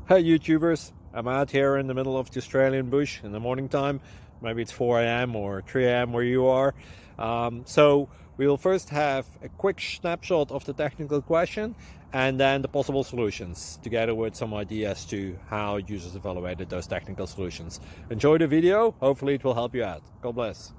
Hey YouTubers, I'm out here in the middle of the Australian bush in the morning time. Maybe it's 4 a.m. or 3 a.m. where you are. So we'll first have a quick snapshot of the technical question and then the possible solutions, together with some ideas to how users evaluated those technical solutions. Enjoy the video, hopefully it will help you out. God bless.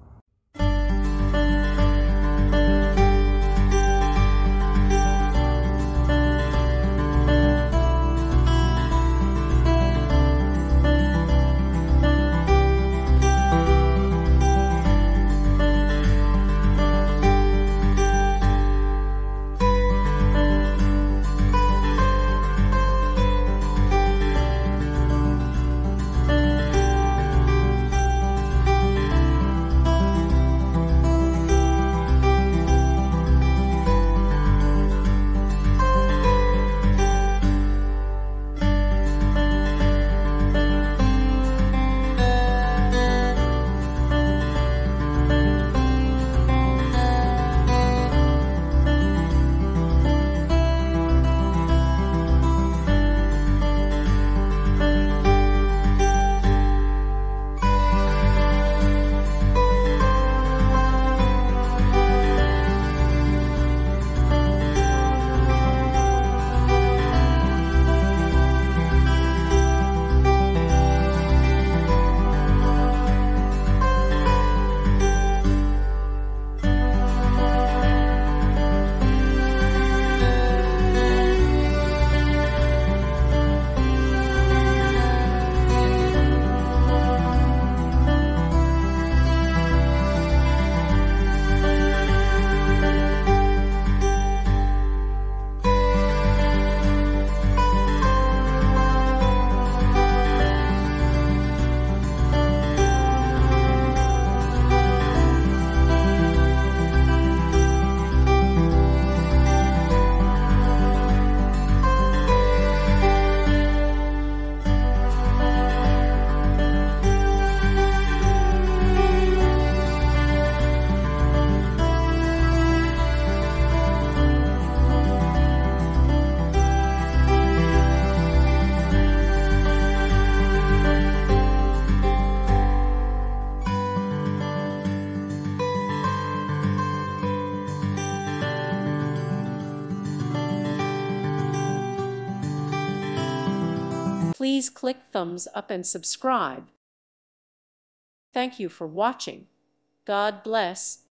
Please click thumbs up and subscribe. Thank you for watching. God bless.